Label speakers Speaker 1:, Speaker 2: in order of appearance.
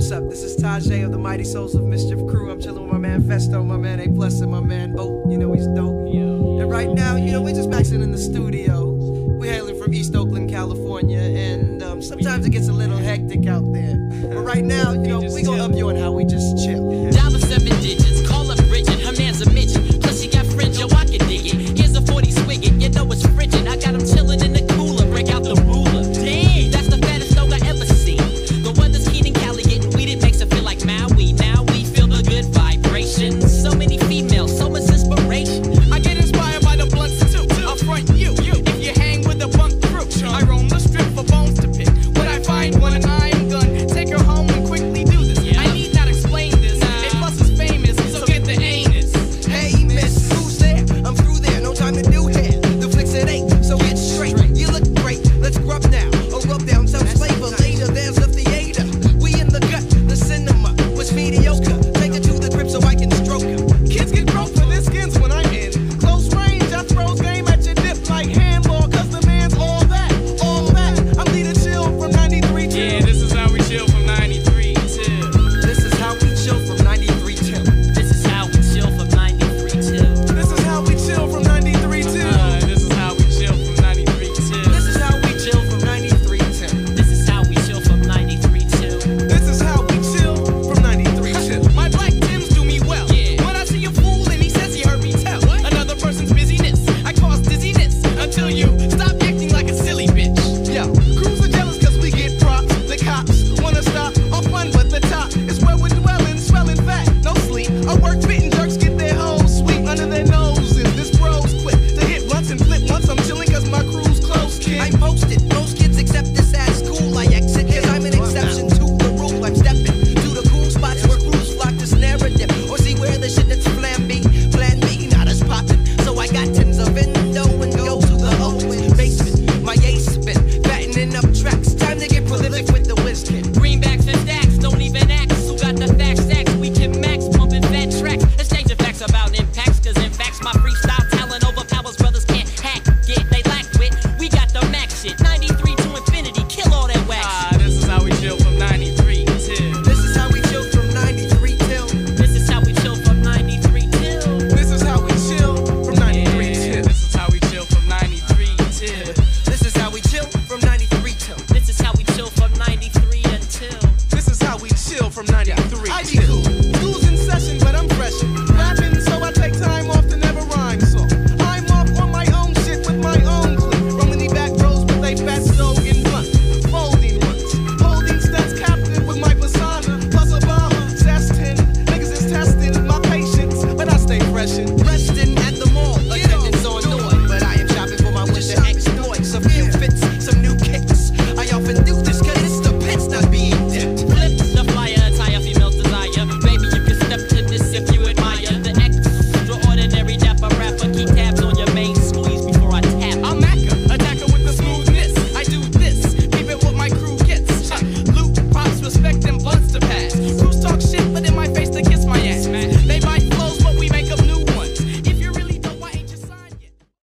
Speaker 1: what's up? This is Tajay of the Mighty Souls of Mischief crew. I'm chilling with my man Festo, my man A+, and my man O. You know he's dope. And right now, you know, we're just maxing in the studio. We're hailing from East Oakland, California, and sometimes it gets a little hectic out there. But right now, you know, we gonna up you on how we just chill.
Speaker 2: Dollar 7 digits.